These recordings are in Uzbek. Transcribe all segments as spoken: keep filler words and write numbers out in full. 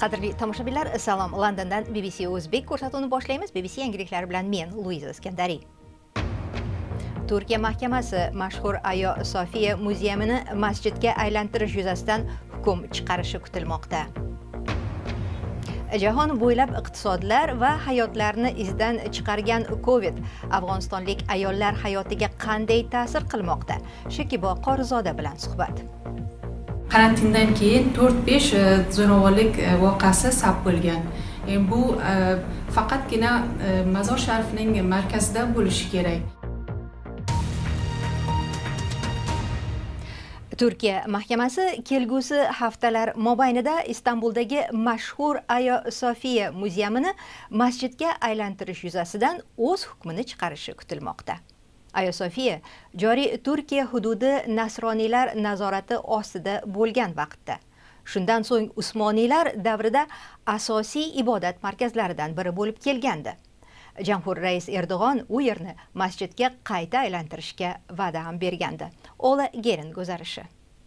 Qadrli tomoshabinlar, salom. Londondan B B C O'zbek ko'rsatuvini boshlaymiz. B B C yangiliklari bilan men Luiza Iskandariy. Turkiya mahkamasi mashhur Ayo Sofiya muzeyini masjidga aylantirish yuzasidan hukm chiqarishi kutilmoqda. Jahon bo'ylab iqtisodlar va hayotlarni izdan chiqargan Covid Afg'onistonlik ayollar hayotiga qanday ta'sir qilmoqda? Shakibo Qorizoda bilan suhbat. Karantindan keyin to'rt besh zo'ravonlik voqeasi sab bo'lgan. Bu faqatgina Mazor Sharifning markazida bo'lishi kerak. Turkiya mahkamasi kelgusi haftalar mobaynida Istanbuldagi mashhur Ayo Sofiya muzeyini masjidga aylantirish yuzasidan o'z hukmini chiqarishi kutilmoqda. Ayo Sofiya joriy Turkiya hududi nasroniylar nazorati ostida bo'lgan vaqtda, shundan so'ng Usmoniylar davrida asosiy ibodat markazlaridan biri bo'lib kelgandi. Jamhur rais Erdo'g'on u yerni masjidga qayta aylantirishga va'da ham bergandi. Ola Gerin guzarishi.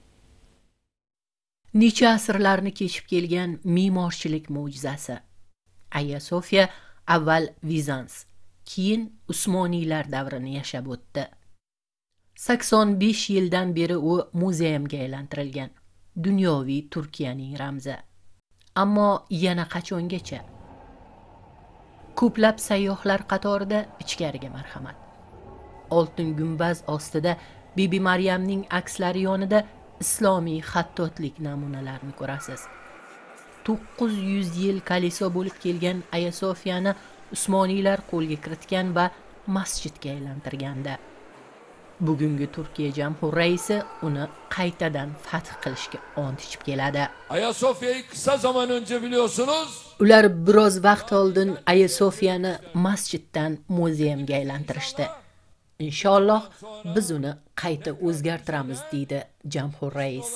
Necha asrlarni kechib kelgan me'morchilik mo'jizasi. Ayo Sofiya avval Vizans, keyin Usmoniylar davrini yashab o'tdi. sakson besh yildan beri u muzeyga aylantirilgan, dunyoviy Turkiyaning ramzi. Ammo yana qachongacha? Ko'plab sayyohlar qatorida ichkariga marhamat. Oltin gumbaz ostida Bibi Maryamning akslari yonida islomiy xattotlik namunalarini ko'rasiz. to'qqiz yuz yil kaliso bo'lib kelgan Ayo Sofiyani Usmoniylar qo'lga kiritgan va masjidga aylantirganda. Bugungi Turkiya jamhur raisi uni qaytadan fath qilishga ont ichib keladi. Ayo Sofiya'yı kısa zaman önce biliyorsunuz. Ular biroz vaqt oldin Ayo Sofiyani masjiddan muzeyga aylantirishdi. Inshaalloh biz uni qayta o'zgartiramiz, deydi jamhur rais.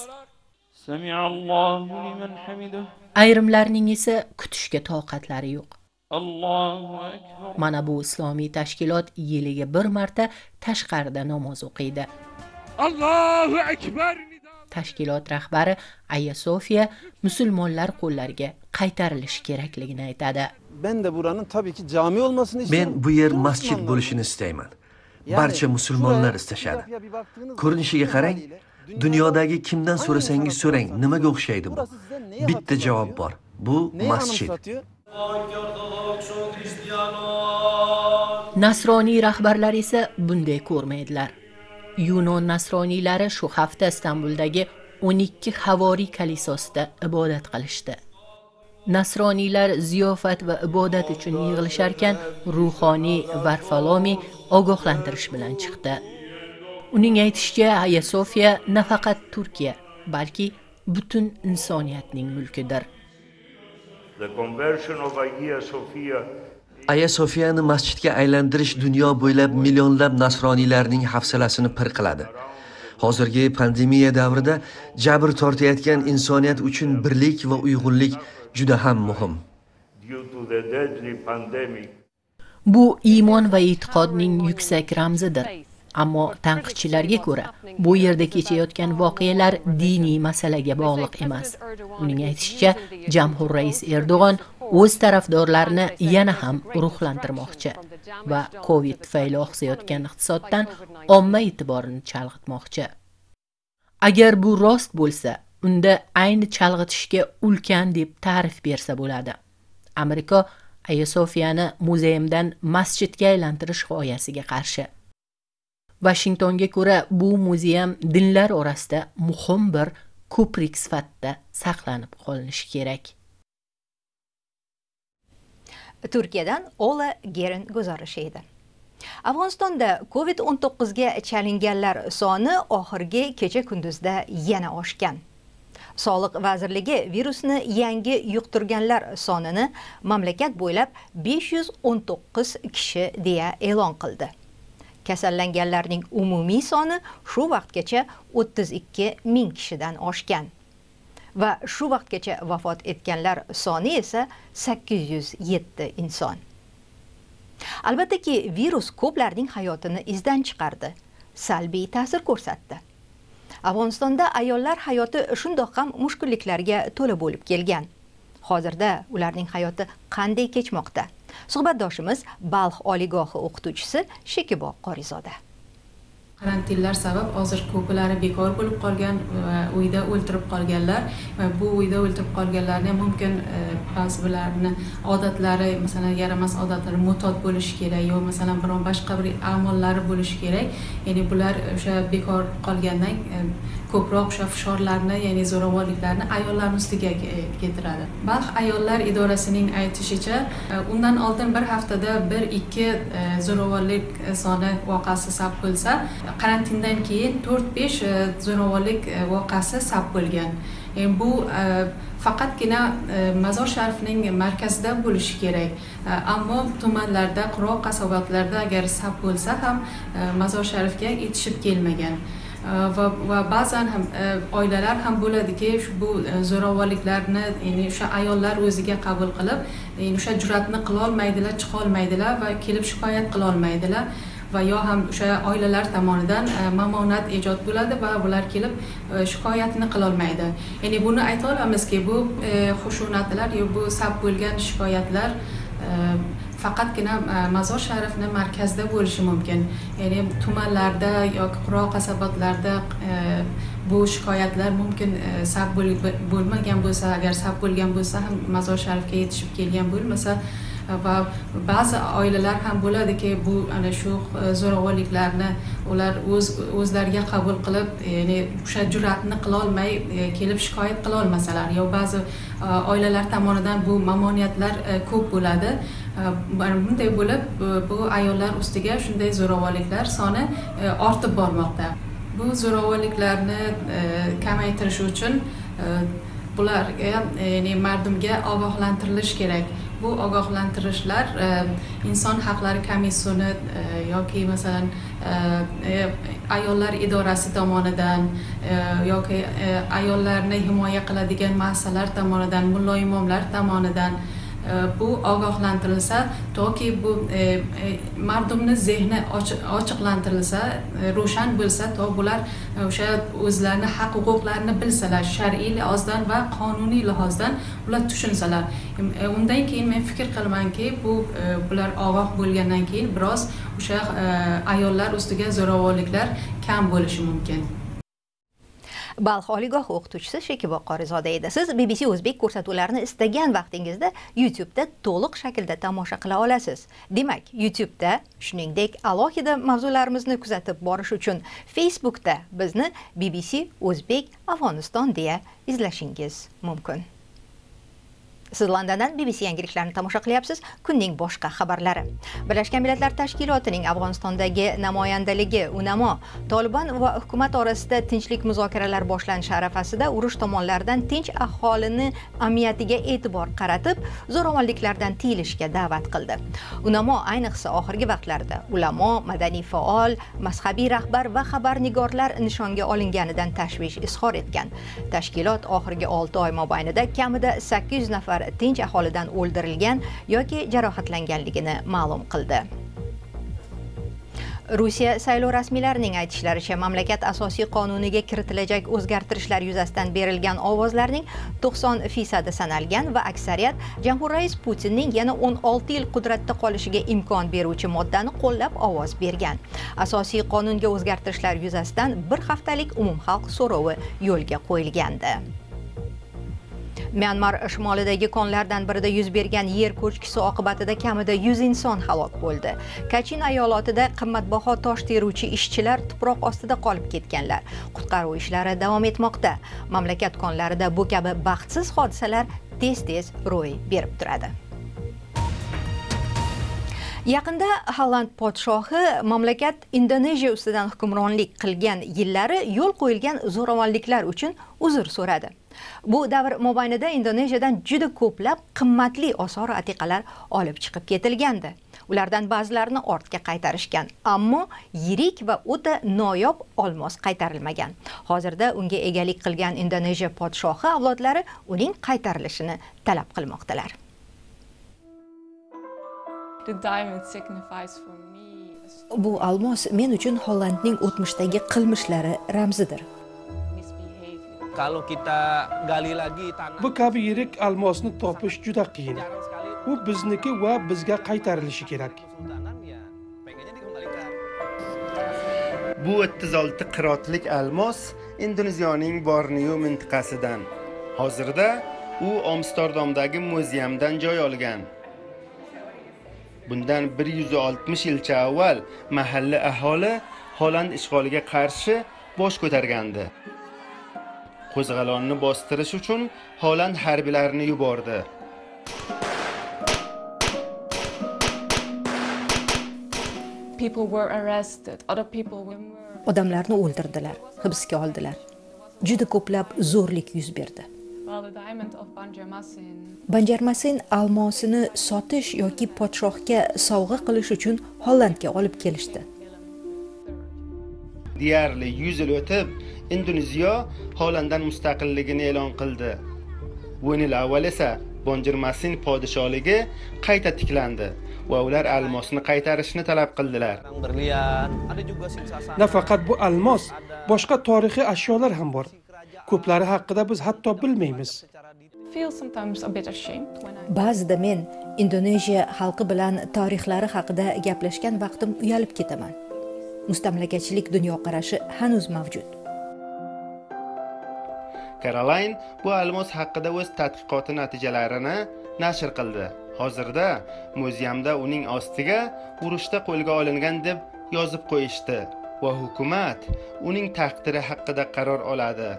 Ayrimlarning esa kutishga toqatlari yo'q. Mana bu islomiy tashkilot yiliga bir marta tashqarida namoz o'qiydi. Allohu akbar. Tashkilot rahbari Ayo Sofiya musulmonlar qo'llariga qaytarilishi kerakligini aytadi. Ben de buranın tabii ki cami olmasını istiyorum. Men bu yer masjid bo'lishini istayman. Barcha musulmonlar istashadi. Ko'rinishiga qarang, dunyodagi kimdan so'rasangiz so'rang, nimaga o'xshaydi bu? Bitta javob bor. Bu masjid. Nasroniy rahbarlar esa bunday ko'rmaydilar. Yunon nasroniylari shu hafta Istanbuldagi o'n ikki havoriy kalisosida ibodat qilishdi. Nasroniylar ziyofat va ibodat uchun yig'ilisharkan, ruhoniy Varfalomiy ogohlantirish bilan chiqdi. Uning aytishicha, Ayo Sofiya nafaqat Turkiya, balki butun insoniyatning mulkidir. Ayo Sofiyani masjidga aylantirish dunyo bo'ylab millionlab nasroniylarning hafsalasini pir qiladi. Hozirgi pandemiya davrida jabr tortayotgan insoniyat uchun birlik va uyg'unlik juda ham muhim. Bu iymon va e'tiqodning yuksak ramzidir. Ammo tanqidchilarga ko'ra, bu yerda kechayotgan voqealar diniy masalaga bog'liq emas. Uning aytishicha, jamhur rais Erdo'g'on o'z tarafdorlarini yana ham ruhlantirmoqchi va Covid tufayli oqsayotgan iqtisoddan omma e'tiborini chalg'itmoqchi. Agar bu rost bo'lsa, unda ayni chalg'itishga ulkan deb ta'rif bersa bo'ladi. Amerika Ayo Sofiyani muzeyimdan masjidga aylantirish g'oyasiga qarshi. Washingtonga ko'ra, bu muzeyam dinlar orasida muhim bir ko'prik sifatida saqlanib qolinishi kerak. Turkiyadan Ola Gerin guzarishi edi. Afg'onistonda Covid o'n to'qqiz ga chalinganlar soni oxirgi kecha kunduzda yana oshgan. Sog'liq vazirligi virusni yangi yuqtirganlar sonini mamlakat bo'ylab besh yuz o'n to'qqiz kishi deya e'lon qildi. Kasallanganlarning umumiy soni shu vaqtgacha o'ttiz ikki ming kishidan oshgan va shu vaqtgacha vafot etganlar soni esa sakkiz yuz yetti inson. Albattaki virus ko'plarning hayotini izdan chiqardi, salbiy ta'sir ko'rsatdi. Afg'onistonda ayollar hayoti shundoq ham mushkulliklarga to'la bo'lib kelgan. Hozirda ularning hayoti qanday kechmoqda? Suhbatdoshimiz Balx oliygohi o'qituvchisi Shekibo Qorizoda. Karantinlar sabab hozir ko'plari bekor bo'lib qolgan va uyda o'ltirib qolganlar va bu uyda o'ltirib qolganlarni mumkin ba'zi bilarni odatlari, masalan, yaramas odatlari mo'tot bo'lishi kerak, yo masalan biron boshqa bir amollari bo'lishi kerak. Ya'ni bular o'sha bekor qolgandan ko'proq o'sha fishorlarni, ya'ni zo'ravonliklarni ayollar ustiga keltiradi. Balx ayollar idorasining aytishicha, undan oldin bir haftada bir ikki zo'ravonlik soni voqeasi sab bo'lsa, karantindan keyin to'rt besh zo'ravonlik voqeasi sab bo'lgan. Yani bu faqatgina Mazor Sharifning markazida bo'lishi kerak. Ammo tumanlarda, qirg'oq qasobotlarda agar sab bo'lsa ham Mazor Sharifga yetishib kelmagan. Va, va ba'zan ham oilalar ham bo'ladiki, bu zo'ravonliklarni, ya'ni o'sha ayollar o'ziga qabul qilib, ya'ni o'sha jur'atni qila olmaydilar, chiqa olmaydilar va kelib shikoyat qila olmaydilar. Va yo ham o'sha oilalar tomonidan mamonat ijod bo'ladi va ular kelib shikoyatini qila olmaydi. Ya'ni buni ayta olamizki, bu xushunatlar yo bu sab bo'lgan shikoyatlar faqatgina Mazor Sharifni markazida bo'lishi mumkin. Ya'ni tumanlarda yoki qirg'oq qasobotlarda bu shikoyatlar mumkin sab bo'lmagan bo'lsa, agar sab bo'lgan bo'lsa ham Mazor Sharifga yetishib kelgan bo'lmasa, va ba'zi oilalar ham bo'ladiki, bu ana shu zo'ravonliklarni ular o'z o'zlariga qabul qilib, ya'ni o'sha jur'atni qila olmay kelib shikoyat qila olmasalar, yo ba'zi oilalar tomonidan bu mamoniyatlar ko'p bo'ladi. Bunday bo'lib, bu ayollar ustiga shunday zo'ravonliklar soni ortib bormoqda. Bu zo'ravonliklarni kamaytirish uchun bularga, ya'ni mardumga ogohlantirilish kerak. Bu ogohlantirishlar inson haqlari komissiyoni yoki masalan ayollar idorasi tomonidan yoki ayollarni himoya qiladigan muassasalar tomonidan, mulla imomlar tomonidan bu ogohlantirilsa, toki bu mardumni zehni ochiqlantirilsa, ro'shan bo'lsa, to bular o'sha o'zlarini haq huquqlarini bilsalar, shar'iy lihozdan va qonuniy lihozdan ular tushunsalar, undan keyin men fikr qilamanki, bu bular ogoh bo'lgandan keyin biroz o'sha ayollar ustiga zo'ravonliklar kam bo'lishi mumkin. Balx oliygohi o'qituvchisi Shekibo Qorizoda edi. Siz B B C O'zbek ko'rsatuvlarini istagan vaqtingizda YouTube'da to'liq shaklda tomosha qila olasiz. Demak, YouTube'da, shuningdek, alohida mavzularimizni kuzatib borish uchun Facebook'da bizni B B C O'zbek Afg'oniston deya izlashingiz mumkin. Siz Londondan B B C yangiliklarini tomosha qilyapsiz. Kunning boshqa xabarlari. Birlashgan Millatlar Tashkilotining Afg'onistondagi namoyandaligi UNAMO Taliban va hukumat orasida tinchlik muzokaralar boshlanishi arafasida urush tomonlaridan tinch aholini amniyatiga e'tibor qaratib, zo'ravonliklardan tiyilishga da'vat qildi. UNAMO ayniqsa oxirgi vaqtlarda ulamo, madaniy faol, mazhabiy rahbar va xabarnigorlar nishonga olinganidan tashvish izhor etgan. Tashkilot oxirgi olti oy mobaynida kamida sakkiz yuz nafar tinch aholidan o'ldirilgan yoki jarohatlanganligini ma'lum qildi. Rossiya saylov rasmiylarining aytishlaricha, mamlakat asosiy qonuniga kiritilajak o'zgartirishlar yuzasidan berilgan ovozlarning to'qson foizi sanalgan va aksariyat Jamhur rais Putinning yana o'n olti yil qudratda qolishiga imkon beruvchi moddani qo'llab ovoz bergan. Asosiy qonunga o'zgartirishlar yuzasidan bir haftalik umumxalq so'rovi yo'lga qo'yilgandi. Myanmar shimolidagi konlardan birida yuz bergan yer ko'chkisi oqibatida kamida yuz inson halok bo'ldi. Kachin ayolotida qimmatbaho tosh teruvchi ishchilar tuproq ostida qolib ketganlar. Qutqaruv ishlari davom etmoqda. Mamlakat konlarida bu kabi baxtsiz hodisalar tez-tez ro'y berib turadi. Yaqinda Holland podshohi mamlakat Indoneziya ustidan hukmronlik qilgan yillari yo'l qo'yilgan zo'ravonliklar uchun uzr so'radi. Bu davr mobaynida Indoneziyadan juda ko'plab qimmatli osor atiqalar olib chiqib ketilgandi. Ulardan ba'zilarini ortga qaytarishgan, ammo yirik va o'ta noyob olmos qaytarilmagan. Hozirda unga egalik qilgan Indoneziya podshohi avlodlari uning qaytarilishini talab qilmoqdalar. Bu olmos men uchun Hollandning o'tmishdagi qilmishlari ramzidir. Kalau kita gali lagi tanah. Bu kabi yirik almosni topish juda qiyin. U bizniki va bizga qaytarilishi kerak. Bu o'ttiz olti qirotlik almos Indoneziyaning Borneo mintaqasidan. Hozirda u Amsterdamdagi muzeumdan joy olgan. Bundan bir yuz oltmish yilcha avval mahalliy aholi Holland ishg'oliga qarshi bosh ko'targandi. Qo'zg'alonni bostirish uchun Holland harbiylarini yubordi. People were arrested, other people were Odamlarni o'ldirdilar, hibsga oldilar. Juda ko'plab zo'rlik yuz berdi. Banjarmasin almosini sotish yoki podshohga sovg'a qilish uchun Hollandga olib kelishdi. Deyarli yuz yil o'tib, Indoneziya Hollanddan mustaqilligini e'lon qildi. Bu yil avval esa Banjarmasin podshohligi qayta tiklandi va ular almosni qaytarishni talab qildilar. Nafaqat bu almos, boshqa tarixiy ashyolar ham bor. Ko'plari haqida biz hatto bilmaymiz. Ba'zida men Indoneziya xalqi bilan tarixlari haqida gaplashgan vaqtim uyalib ketaman. Mustamlakachilik dunyoqarashi hanuz mavjud. Caroline bu almos haqida o'z tadqiqoti natijalarini nashr qildi. Hozirda muzeumda uning ostiga urushda qo'lga olingan deb yozib qo'yishdi va hukumat uning taqdiri haqida qaror oladi.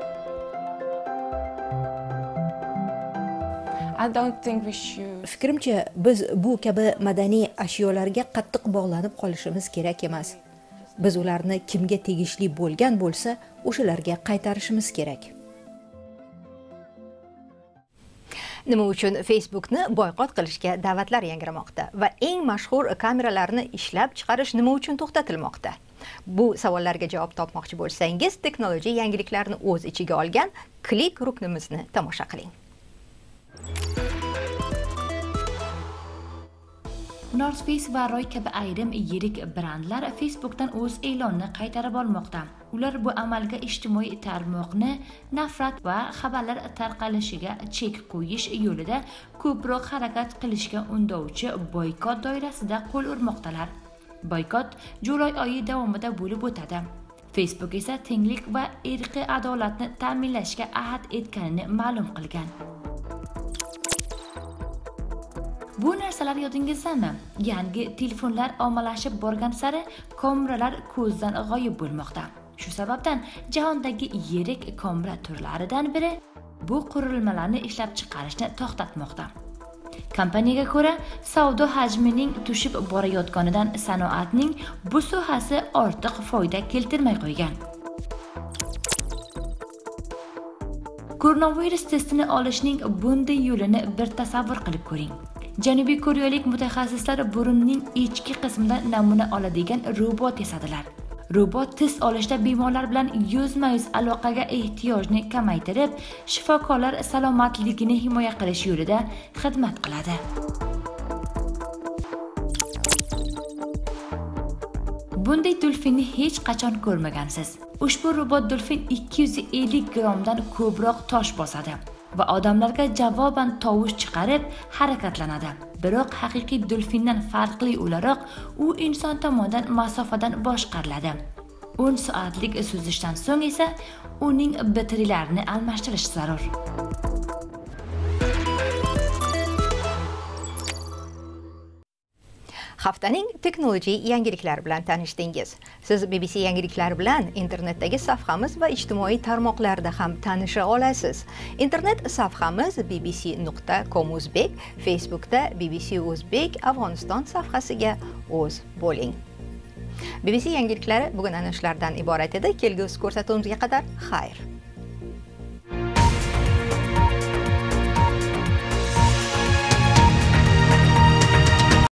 I don't think we should. Fikrimcha, biz bu kabi madaniy ashyolarga qattiq bog'lanib qolishimiz kerak emas. Biz ularni kimga tegishli bo'lgan bo'lsa, o'shalarga qaytarishimiz kerak. Nima uchun Facebookni boykot qilishga da'vatlar yangramoqda va eng mashhur kameralarni ishlab chiqarish nima uchun to'xtatilmoqda? Bu savollarga javob topmoqchi bo'lsangiz, texnologiya yangiliklarini o'z ichiga olgan klik ruknimizni tomosha qiling. North Face va Roy kabi ayrim yirik brendlar Facebookdan o'z e'lonini qaytarib olmoqda. Ular bu amalga ijtimoiy tarmoqni nafrat va xabarlar tarqalishiga chek qo'yish yo'lida ko'proq harakat qilishga undovchi boykot doirasida qo'l urmoqdalar. Boykot Julay oyi davomida bo'lib o'tadi. Facebook esa tenglik va irqiy adolatni ta'minlashga ahd etganini ma'lum qilgan. Bu narsalar yodingizdami? Yangi telefonlar ommalashib borgan sari kameralar ko'zdan g'oyib bo'lmoqda. Shu sababdan jahondagi yirik kamera turlaridan biri bu qurilmalarni ishlab chiqarishni to'xtatmoqda. Kompaniyaga ko'ra, savdo hajmining tushib borayotganidan sanoatning bu sohasi ortiq foyda keltirmay qo'ygan. Koronavirus testini olishning bunday yo'lini bir tasavvur qilib ko'ring. Janubiy koreyalik mutaxassislar burunning ichki qismidan namuna oladigan robot yasadilar. Robot test olishda bemorlar bilan yuzma-yuz aloqaga ehtiyojni kamaytirib, shifokorlar salomatligini himoya qilish yo'lida xizmat qiladi. Bunday dolfinni hech qachon ko'rmagansiz. Ushbu robot dolfin ikki yuz ellik grammdan ko'proq tosh bosadi va odamlarga javoban tovush chiqarib harakatlanadi. Biroq haqiqiy dolfindan farqli o'laroq, u inson tomonidan masofadan boshqariladi. o'n soatlik suzishdan so'ng esa uning batteriyalarni almashtirish zarur. Haftaning texnologiya yangiliklari bilan tanishdingiz. Siz B B C yangiliklari bilan internetdagi safhamiz va ijtimoiy tarmoqlarda ham tanisha olasiz. Internet safhamiz b b c nuqta com o'zbek, Facebookda B B C O'zbek Afg'oniston safhasiga o'z bo'ling. B B C yangiliklari bugun ana shulardan iborat edi. Kelgusi ko'rsatuvimizga qadar xayr.